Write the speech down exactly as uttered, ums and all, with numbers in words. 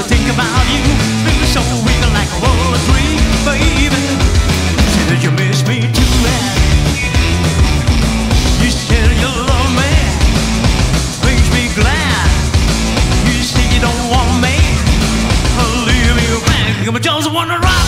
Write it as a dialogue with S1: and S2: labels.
S1: I think about you. Feel so weak like a roller tree, baby. Say that you miss me too bad. You said you love me, makes me glad. You say you don't want me, I'll leave you back. I just wanna ride.